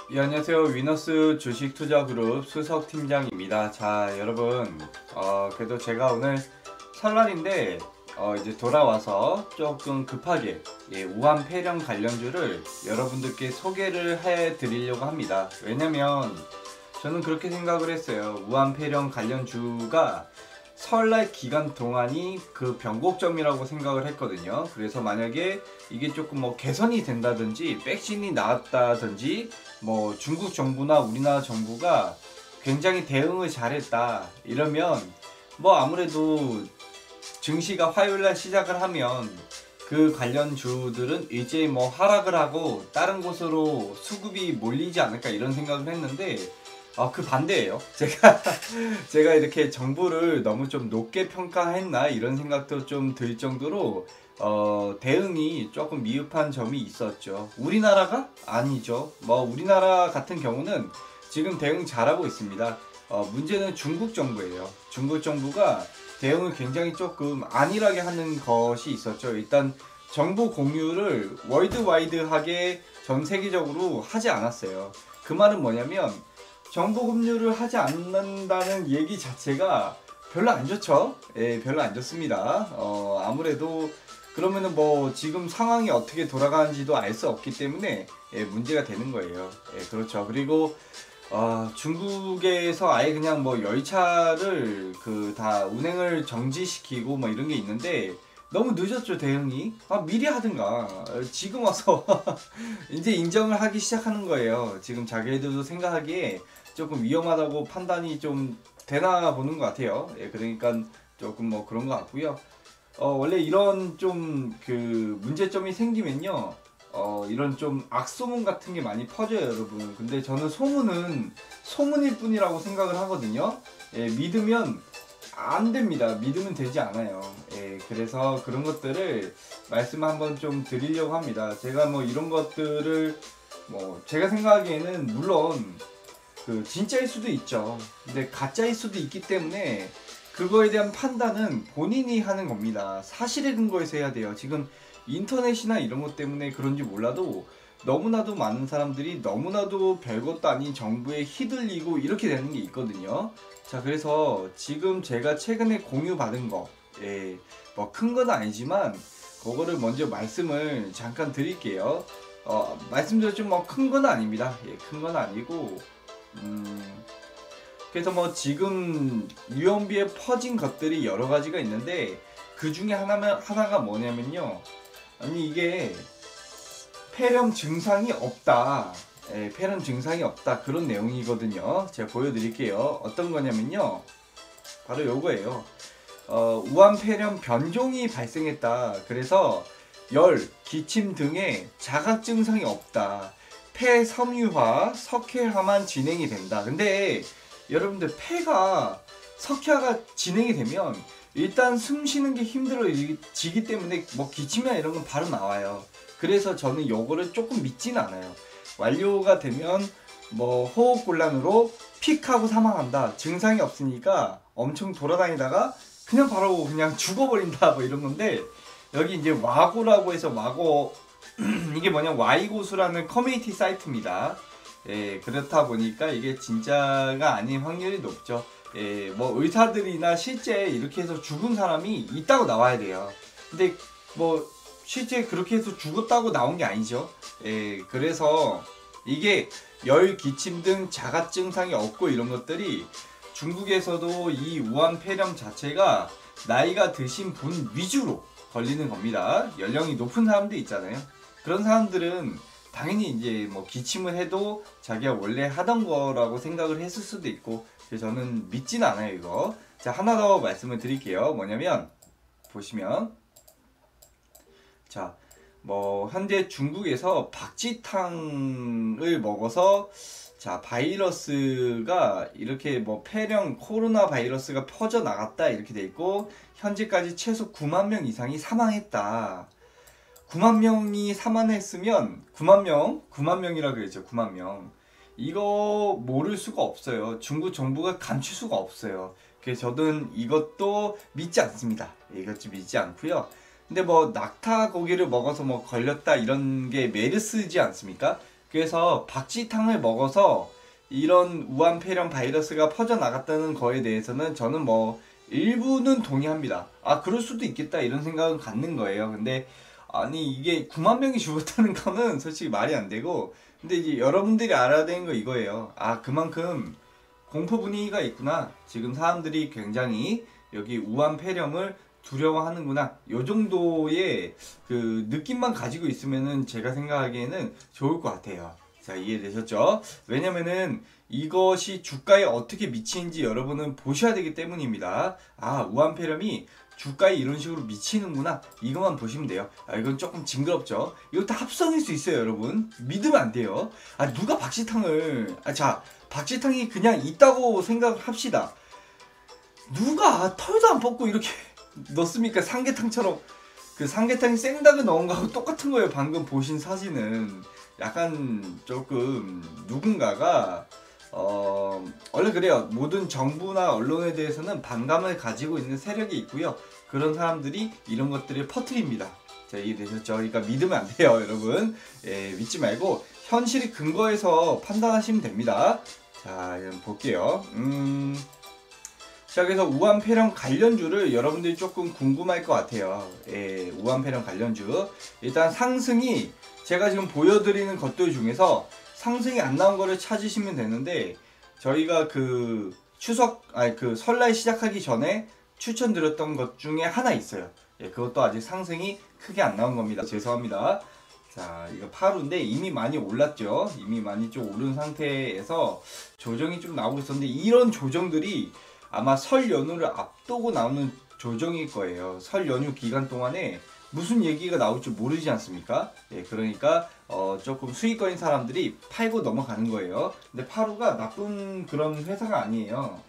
예, 안녕하세요. 위너스 주식투자그룹 수석팀장입니다. 자, 여러분, 그래도 제가 오늘 설날인데, 이제 돌아와서 조금 급하게, 우한 폐렴 관련주를 여러분들께 소개를 해 드리려고 합니다. 왜냐면, 저는 그렇게 생각을 했어요. 우한 폐렴 관련주가 설날 기간 동안이 그 변곡점이라고 생각을 했거든요. 그래서 만약에 이게 조금 뭐 개선이 된다든지 백신이 나왔다든지 뭐 중국 정부나 우리나라 정부가 굉장히 대응을 잘했다 이러면 뭐 아무래도 증시가 화요일날 시작을 하면 그 관련주들은 일제히 뭐 하락을 하고 다른 곳으로 수급이 몰리지 않을까 이런 생각을 했는데 그 반대예요. 제가 이렇게 정부를 너무 좀 높게 평가했나 이런 생각도 좀 들 정도로 대응이 조금 미흡한 점이 있었죠. 우리나라가 아니죠. 뭐 우리나라 같은 경우는 지금 대응 잘하고 있습니다. 문제는 중국 정부예요. 중국 정부가 대응을 굉장히 조금 안일하게 하는 것이 있었죠. 일단 정보 공유를 월드와이드하게 전 세계적으로 하지 않았어요. 그 말은 뭐냐면 정보 공유를 하지 않는다는 얘기 자체가 별로 안 좋죠. 예, 별로 안 좋습니다. 아무래도 그러면은 뭐 지금 상황이 어떻게 돌아가는지도 알 수 없기 때문에 문제가 되는 거예요. 예, 그렇죠. 그리고 중국에서 아예 그냥 뭐 열차를 그 다 운행을 정지시키고 뭐 이런 게 있는데 너무 늦었죠 대응이. 미리 하든가. 지금 와서 이제 인정을 하기 시작하는 거예요. 지금 자기들도 생각하기에 조금 위험하다고 판단이 좀 되나 보는 것 같아요. 예, 그러니까 조금 뭐 그런 것 같고요. 원래 이런 좀 그 문제점이 생기면요. 이런 좀 악소문 같은 게 많이 퍼져요, 여러분. 근데 저는 소문은 소문일 뿐이라고 생각을 하거든요. 예, 믿으면 안 됩니다. 믿으면 되지 않아요. 예, 그래서 그런 것들을 말씀 한번 좀 드리려고 합니다. 제가 뭐 이런 것들을 뭐 제가 생각하기에는 물론 그 진짜일 수도 있죠. 근데 가짜일 수도 있기 때문에 그거에 대한 판단은 본인이 하는 겁니다. 사실에 근거해서 해야 돼요. 지금 인터넷이나 이런 것 때문에 그런지 몰라도 너무나도 많은 사람들이 너무나도 별것도 아닌 정부에 휘둘리고 이렇게 되는 게 있거든요. 자, 그래서 지금 제가 최근에 공유받은 거, 뭐 큰 건 아니지만 그거를 먼저 말씀을 잠깐 드릴게요. 말씀드렸지만 뭐 큰 건 아닙니다. 큰 건 아니고, 그래서 뭐 지금 유언비에 퍼진 것들이 여러 가지가 있는데 그 중에 하나가 뭐냐면요. 아니 이게 폐렴 증상이 없다. 폐렴 증상이 없다. 그런 내용이거든요. 제가 보여드릴게요. 어떤 거냐면요. 바로 요거예요. 우한 폐렴 변종이 발생했다. 그래서 열, 기침 등의 자각 증상이 없다. 폐섬유화, 석회화만 진행이 된다. 근데 여러분들 폐가 석회화가 진행이 되면 일단 숨 쉬는 게 힘들어지기 때문에 뭐 기침이나 이런 건 바로 나와요. 그래서 저는 요거를 조금 믿진 않아요. 완료가 되면 뭐 호흡곤란으로 픽 하고 사망한다. 증상이 없으니까 엄청 돌아다니다가 그냥 바로 그냥 죽어버린다 뭐 이런 건데 여기 이제 와고라고 해서 와고 이게 뭐냐 와이고수라는 커뮤니티 사이트입니다. 그렇다 보니까 이게 진짜가 아닌 확률이 높죠. 뭐 의사들이나 실제 이렇게 해서 죽은 사람이 있다고 나와야 돼요. 근데 뭐 실제 그렇게 해서 죽었다고 나온 게 아니죠. 그래서 이게 열, 기침 등 자가 증상이 없고 이런 것들이 중국에서도 이 우한 폐렴 자체가 나이가 드신 분 위주로 걸리는 겁니다. 연령이 높은 사람들 있잖아요. 그런 사람들은 당연히 이제 뭐 기침을 해도 자기가 원래 하던 거라고 생각을 했을 수도 있고 그래서 저는 믿진 않아요 이거. 자, 하나 더 말씀을 드릴게요. 뭐냐면 보시면 자, 뭐 현재 중국에서 박쥐탕을 먹어서 자 바이러스가 이렇게 뭐 폐렴 코로나 바이러스가 퍼져 나갔다 이렇게 돼 있고 현재까지 최소 9만 명 이상이 사망했다. 9만 명이 사망했으면 9만 명이라 그랬죠. 9만 명. 이거 모를 수가 없어요. 중국 정부가 감출 수가 없어요. 그래서 저는 이것도 믿지 않습니다. 이것도 믿지 않고요. 근데 뭐 낙타 고기를 먹어서 뭐 걸렸다 이런 게 메르스지 않습니까? 그래서 박쥐탕을 먹어서 이런 우한 폐렴 바이러스가 퍼져나갔다는 거에 대해서는 저는 뭐 일부는 동의합니다. 아, 그럴 수도 있겠다 이런 생각은 갖는 거예요. 근데 아니 이게 9만 명이 죽었다는 거는 솔직히 말이 안 되고, 근데 이제 여러분들이 알아야 되는 거 이거예요. 아, 그만큼 공포 분위기가 있구나. 지금 사람들이 굉장히 여기 우한 폐렴을 두려워하는구나. 요 정도의 그 느낌만 가지고 있으면은 제가 생각하기에는 좋을 것 같아요. 자, 이해되셨죠? 왜냐면은 이것이 주가에 어떻게 미치는지 여러분은 보셔야 되기 때문입니다. 아, 우한 폐렴이 주가에 이런 식으로 미치는구나. 이것만 보시면 돼요. 아, 이건 조금 징그럽죠? 이거 다 합성일 수 있어요, 여러분. 믿으면 안 돼요. 아, 누가 박쥐탕을, 자, 박쥐탕이 그냥 있다고 생각합시다. 누가 털도 안 뽑고 이렇게 넣습니까? 삼계탕처럼. 그 삼계탕이 생닭을 넣은 거하고 똑같은 거예요. 방금 보신 사진은. 약간 조금 누군가가 원래 그래요. 모든 정부나 언론에 대해서는 반감을 가지고 있는 세력이 있고요. 그런 사람들이 이런 것들을 퍼뜨립니다. 자, 이해되셨죠? 그러니까 믿으면 안 돼요, 여러분. 예, 믿지 말고 현실이 근거해서 판단하시면 됩니다. 자, 이런 볼게요. 자, 그래서 우한 폐렴 관련주를 여러분들이 조금 궁금할 것 같아요. 예, 우한 폐렴 관련주. 일단 상승이 제가 지금 보여드리는 것들 중에서 상승이 안 나온 거를 찾으시면 되는데, 저희가 그 그 설날 시작하기 전에 추천드렸던 것 중에 하나 있어요. 예, 그것도 아직 상승이 크게 안 나온 겁니다. 죄송합니다. 자, 이거 파루인데 이미 많이 올랐죠. 이미 많이 좀 오른 상태에서 조정이 좀 나오고 있었는데, 이런 조정들이 아마 설 연휴를 앞두고 나오는 조정일 거예요. 설 연휴 기간 동안에 무슨 얘기가 나올지 모르지 않습니까? 예, 그러니까 조금 수익거인 사람들이 팔고 넘어가는 거예요. 근데 파루가 나쁜 그런 회사가 아니에요.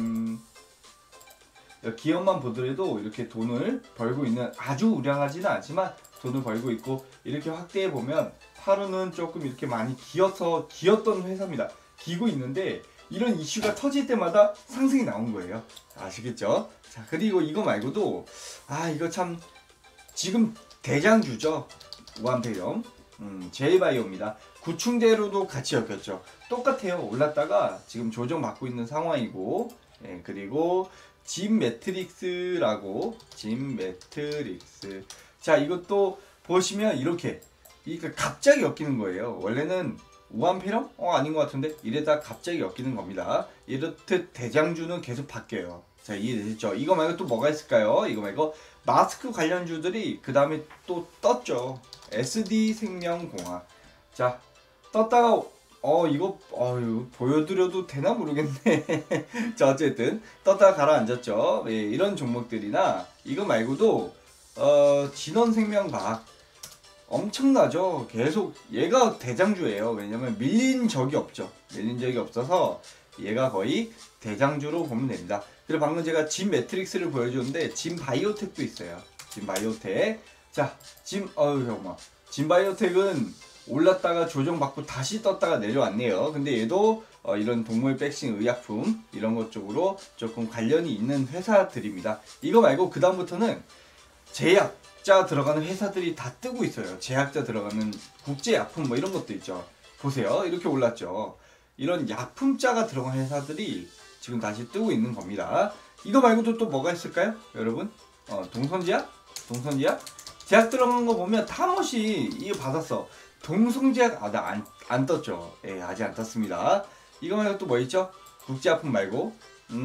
기업만 보더라도 이렇게 돈을 벌고 있는, 아주 우량하지는 않지만 돈을 벌고 있고, 이렇게 확대해 보면 파루는 조금 이렇게 많이 기었던 회사입니다. 기고 있는데 이런 이슈가 터질 때마다 상승이 나온 거예요. 아시겠죠? 자, 그리고 이거 말고도 이거 참 지금 대장주죠. 우한 폐렴. 제일바이오입니다. 구충제로도 같이 엮였죠. 똑같아요. 올랐다가 지금 조정받고 있는 상황이고, 예, 그리고 진매트릭스라고, 진매트릭스. 자, 이것도 보시면 이렇게 갑자기 엮이는 거예요. 원래는 우한 폐렴? 아닌 것 같은데? 이래다 갑자기 엮이는 겁니다. 이렇듯 대장주는 계속 바뀌어요. 자, 이해되셨죠? 이거 말고 또 뭐가 있을까요? 이거 말고 마스크 관련주들이 그 다음에 또 떴죠. SD생명공학. 자, 떴다가 이거 보여드려도 되나 모르겠네. 자, 어쨌든 떴다가 가라앉았죠. 예, 이런 종목들이나 이거 말고도 진원생명과학 엄청나죠. 계속 얘가 대장주예요. 왜냐면 밀린 적이 없죠. 밀린 적이 없어서 얘가 거의 대장주로 보면 됩니다. 그리고 방금 제가 진 매트릭스를 보여줬는데 진 바이오텍도 있어요. 진 바이오텍. 자, 잠깐만. 진 바이오텍은 올랐다가 조정받고 다시 떴다가 내려왔네요. 근데 얘도 이런 동물 백신 의약품 이런 것 쪽으로 조금 관련이 있는 회사들입니다. 이거 말고 그 다음부터는 제약자 들어가는 회사들이 다 뜨고 있어요. 제약자 들어가는 국제약품 뭐 이런 것도 있죠. 보세요. 이렇게 올랐죠. 이런 약품자가 들어간 회사들이 지금 다시 뜨고 있는 겁니다. 이거 말고도 또 뭐가 있을까요? 여러분? 동선제약? 동선제약? 제약 들어간 거 보면 다 한 번씩 이거 받았어. 동성제약, 나 안 떴죠. 예, 아직 안 떴습니다. 이거 말고 또 뭐 있죠? 국제약품 말고.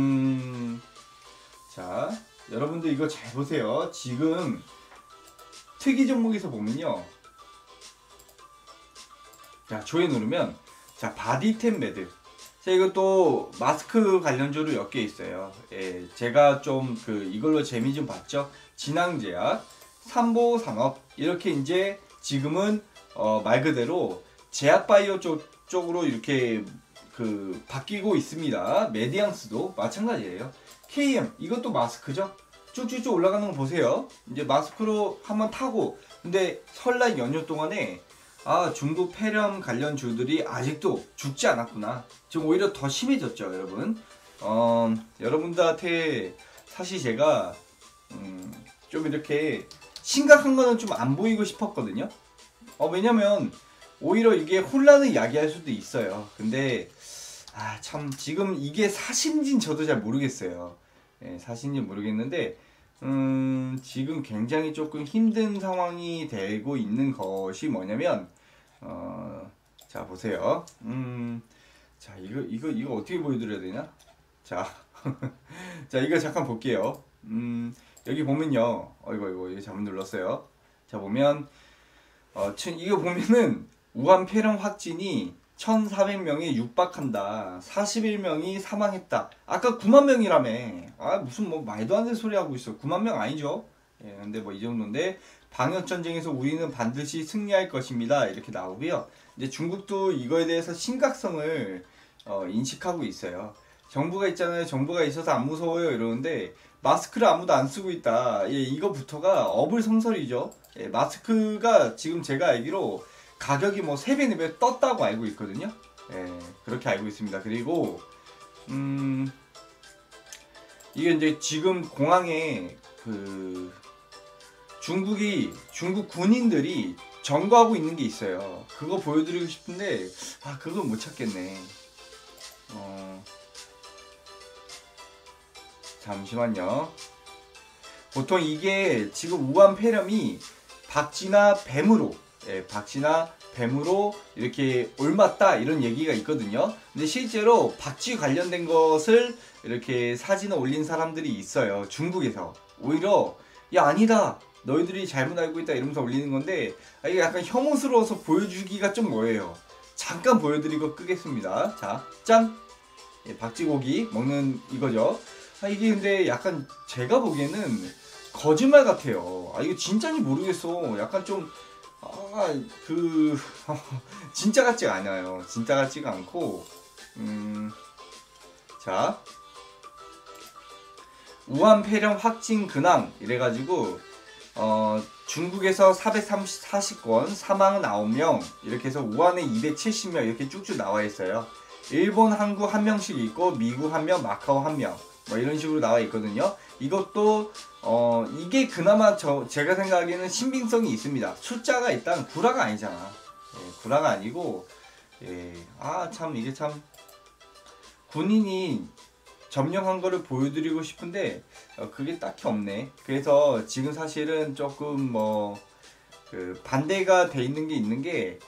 자, 여러분들 이거 잘 보세요. 지금 특이 종목에서 보면요. 자, 조회 누르면, 자, 바디템 매드. 자, 이것도 마스크 관련주로 엮여 있어요. 예, 제가 좀 이걸로 재미 좀 봤죠. 진앙제약, 삼보산업, 이렇게 이제 지금은 말 그대로 제약바이오 쪽으로 이렇게 바뀌고 있습니다. 메디앙스도 마찬가지예요. KM, 이것도 마스크죠. 쭉쭉쭉 올라가는 거 보세요. 이제 마스크로 한번 타고, 근데 설날 연휴 동안에 중국 폐렴 관련주들이 아직도 죽지 않았구나. 지금 오히려 더 심해졌죠, 여러분. 여러분들한테 사실 제가 좀 이렇게 심각한 거는 좀 안 보이고 싶었거든요. 왜냐면 오히려 이게 혼란을 야기할 수도 있어요. 근데 참 지금 이게 사실인지는 저도 잘 모르겠어요. 예, 사실인지 모르겠는데 지금 굉장히 조금 힘든 상황이 되고 있는 것이 뭐냐면 자 보세요. 자 이거 어떻게 보여드려야 되나? 자, 자 이거 잠깐 볼게요. 여기 보면요. 이거 잘못 눌렀어요. 자 보면 이거 보면은 우한 폐렴 확진이 1,400명에 육박한다. 41명이 사망했다. 아까 9만 명이라며. 무슨 뭐 말도 안 되는 소리 하고 있어. 9만 명 아니죠? 예, 근데 뭐 이 정도인데 방역 전쟁에서 우리는 반드시 승리할 것입니다. 이렇게 나오고요. 이제 중국도 이거에 대해서 심각성을 인식하고 있어요. 정부가 있잖아요. 정부가 있어서 안 무서워요 이러는데 마스크를 아무도 안 쓰고 있다. 예, 이거부터가 어불성설이죠. 예, 마스크가 지금 제가 알기로 가격이 뭐 3배, 4배 떴다고 알고 있거든요. 예, 그렇게 알고 있습니다. 그리고 이게 이제 지금 공항에 중국 군인들이 점거하고 있는 게 있어요. 그거 보여드리고 싶은데 그건 못 찾겠네. 잠시만요. 보통 이게 지금 우한 폐렴이 박쥐나 뱀으로 이렇게 옮았다 이런 얘기가 있거든요. 근데 실제로 박쥐 관련된 것을 이렇게 사진을 올린 사람들이 있어요. 중국에서. 오히려 야 아니다 너희들이 잘못 알고 있다 이러면서 올리는 건데 이게 약간 혐오스러워서 보여주기가 좀 뭐예요. 잠깐 보여드리고 끄겠습니다. 자, 짠! 예, 박쥐고기 먹는 이거죠. 이게 근데 약간 제가 보기에는 거짓말 같아요. 이거 진짜인지 모르겠어. 약간 좀 진짜 같지가 않아요. 진짜 같지가 않고 자 우한 폐렴 확진 근황 이래가지고 중국에서 440건 사망 9명 이렇게 해서 우한에 270명 이렇게 쭉쭉 나와 있어요. 일본, 한국 한 명씩 있고 미국 한 명, 마카오 한 명 뭐 이런 식으로 나와 있거든요. 이것도 이게 그나마 제가 생각하기에는 신빙성이 있습니다. 숫자가 일단 구라가 아니잖아. 예, 구라가 아니고 참 이게 참 군인이 점령한 거를 보여드리고 싶은데 그게 딱히 없네. 그래서 지금 사실은 조금 반대가 돼 있는 게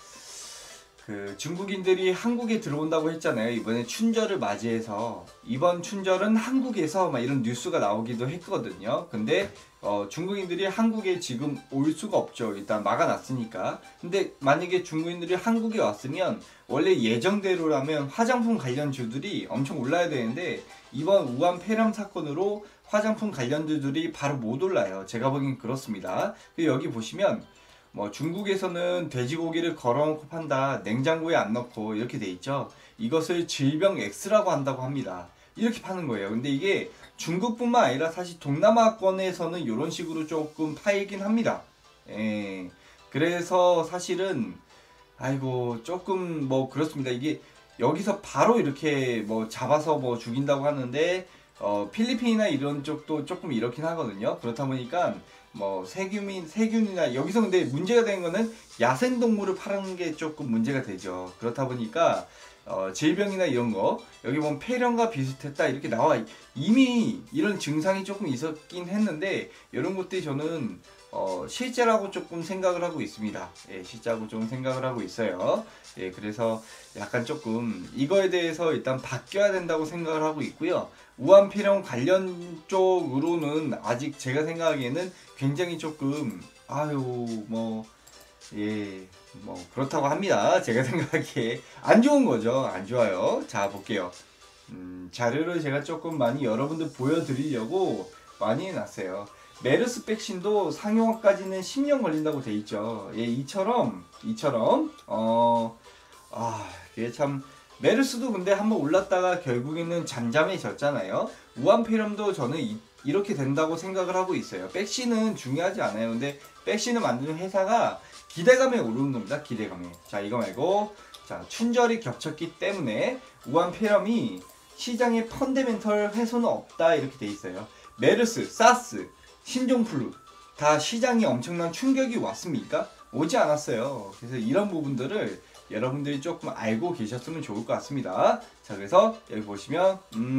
중국인들이 한국에 들어온다고 했잖아요. 이번에 춘절을 맞이해서 이번 춘절은 한국에서 막 이런 뉴스가 나오기도 했거든요. 근데 중국인들이 한국에 지금 올 수가 없죠. 일단 막아놨으니까. 근데 만약에 중국인들이 한국에 왔으면 원래 예정대로라면 화장품 관련주들이 엄청 올라야 되는데 이번 우한 폐렴 사건으로 화장품 관련주들이 바로 못 올라요. 제가 보기엔 그렇습니다. 여기 보시면 중국에서는 돼지고기를 걸어놓고 판다. 냉장고에 안 넣고 이렇게 돼 있죠. 이것을 질병 X라고 한다고 합니다. 이렇게 파는 거예요. 근데 이게 중국뿐만 아니라 사실 동남아권에서는 이런 식으로 조금 파이긴 합니다. 예. 그래서 사실은 조금 그렇습니다. 이게 여기서 바로 이렇게 잡아서 죽인다고 하는데 필리핀이나 이런 쪽도 조금 이렇긴 하거든요. 그렇다 보니까 세균이나 여기서 근데 문제가 되는 거는 야생동물을 파는 게 조금 문제가 되죠. 그렇다 보니까 질병이나 이런 거 여기 보면 폐렴과 비슷했다 이렇게 나와. 이미 이런 증상이 조금 있었긴 했는데 이런 것들이 저는 실제라고 조금 생각을 하고 있습니다. 예, 실제라고 좀 생각을 하고 있어요. 예, 그래서 약간 조금 이거에 대해서 일단 바뀌어야 된다고 생각을 하고 있고요. 우한 폐렴 관련 쪽으로는 아직 제가 생각하기에는 굉장히 조금 그렇다고 합니다. 제가 생각하기에 안 좋은 거죠. 안 좋아요. 자 볼게요. 자료를 제가 조금 많이 여러분들 보여드리려고 많이 해놨어요. 메르스 백신도 상용화까지는 10년 걸린다고 돼 있죠. 예, 이처럼 이게 참 메르스도 근데 한번 올랐다가 결국에는 잠잠해졌잖아요. 우한 폐렴도 저는 이렇게 된다고 생각을 하고 있어요. 백신은 중요하지 않아요. 근데 백신을 만드는 회사가 기대감에 오르는 겁니다. 기대감에. 자 이거 말고 춘절이 겹쳤기 때문에 우한 폐렴이 시장에 펀더멘털 훼손은 없다 이렇게 돼 있어요. 메르스, 사스, 신종플루 다 시장이 엄청난 충격이 왔습니까? 오지 않았어요. 그래서 이런 부분들을 여러분들이 조금 알고 계셨으면 좋을 것 같습니다. 자, 그래서 여기 보시면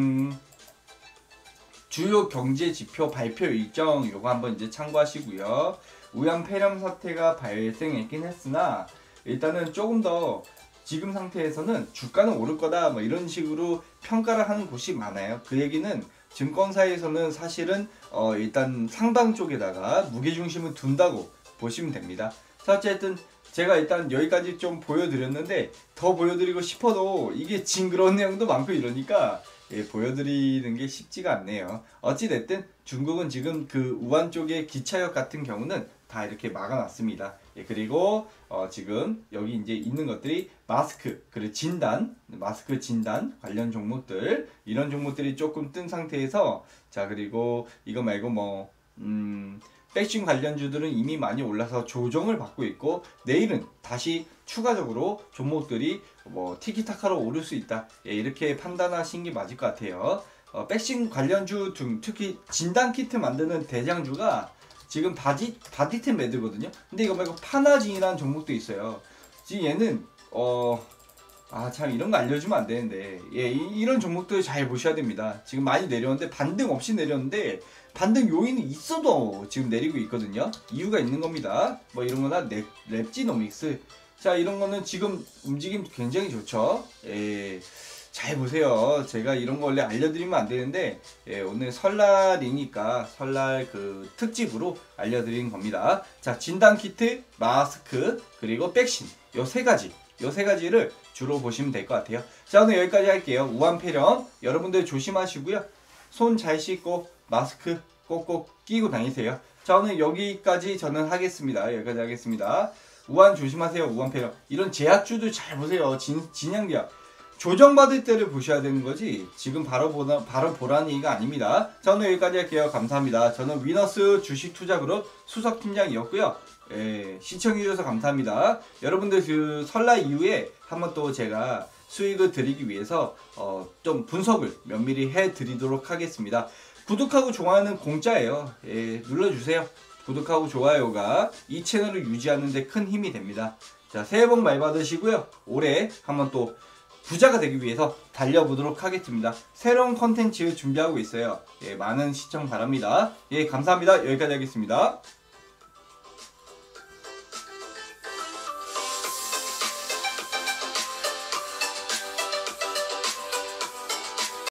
주요 경제 지표 발표 일정 요거 한번 이제 참고하시고요. 우연 폐렴 사태가 발생했긴 했으나 일단은 조금 더 지금 상태에서는 주가는 오를 거다 뭐 이런 식으로 평가를 하는 곳이 많아요. 그 얘기는 증권사에서는 사실은 일단 상방 쪽에다가 무게중심을 둔다고 보시면 됩니다. 자, 어쨌든 제가 일단 여기까지 좀 보여드렸는데 더 보여드리고 싶어도 이게 징그러운 내용도 많고 이러니까 보여드리는 게 쉽지가 않네요. 어찌됐든 중국은 지금 그 우한 쪽의 기차역 같은 경우는 다 이렇게 막아놨습니다. 그리고 지금 여기 이제 있는 것들이 마스크 그리고 진단, 마스크 진단 관련 종목들 이런 종목들이 조금 뜬 상태에서 자, 그리고 이거 말고 뭐 백신 관련주들은 이미 많이 올라서 조정을 받고 있고 내일은 다시 추가적으로 종목들이 뭐 티키타카로 오를 수 있다 이렇게 판단하신 게 맞을 것 같아요. 백신 관련주 등 특히 진단키트 만드는 대장주가 지금 바디템 매드거든요. 근데 이거 말고 파나진이라는 종목도 있어요. 지금 얘는 참 이런 거 알려주면 안 되는데 이런 종목들 잘 보셔야 됩니다. 지금 많이 내렸는데 반등 없이 내렸는데 반등 요인이 있어도 지금 내리고 있거든요. 이유가 있는 겁니다. 뭐 이런 거나 랩지노믹스 자, 이런 거는 지금 움직임 굉장히 좋죠. 잘 보세요. 제가 이런 거 원래 알려드리면 안 되는데 오늘 설날이니까 설날 그 특집으로 알려드린 겁니다. 자, 진단키트, 마스크, 그리고 백신 요 세 가지를 주로 보시면 될 것 같아요. 자, 오늘 여기까지 할게요. 우한폐렴 여러분들 조심하시고요. 손 잘 씻고 마스크 꼭꼭 끼고 다니세요. 자, 오늘 여기까지 저는 하겠습니다. 여기까지 하겠습니다. 우한 조심하세요. 우한폐렴 이런 제약주도 잘 보세요. 진양제약 조정받을 때를 보셔야 되는 거지 지금 바로 보라는 얘기가 아닙니다. 자, 오늘 여기까지 할게요. 감사합니다. 저는 위너스 주식투자그룹 수석팀장이었고요. 시청해주셔서 감사합니다. 여러분들 그 설날 이후에 한번 또 제가 수익을 드리기 위해서 좀 분석을 면밀히 해드리도록 하겠습니다. 구독하고 좋아요는 공짜예요. 눌러주세요. 구독하고 좋아요가 이 채널을 유지하는 데 큰 힘이 됩니다. 자, 새해 복 많이 받으시고요. 올해 한번 또 부자가 되기 위해서 달려보도록 하겠습니다. 새로운 컨텐츠 준비하고 있어요. 많은 시청 바랍니다. 감사합니다. 여기까지 하겠습니다.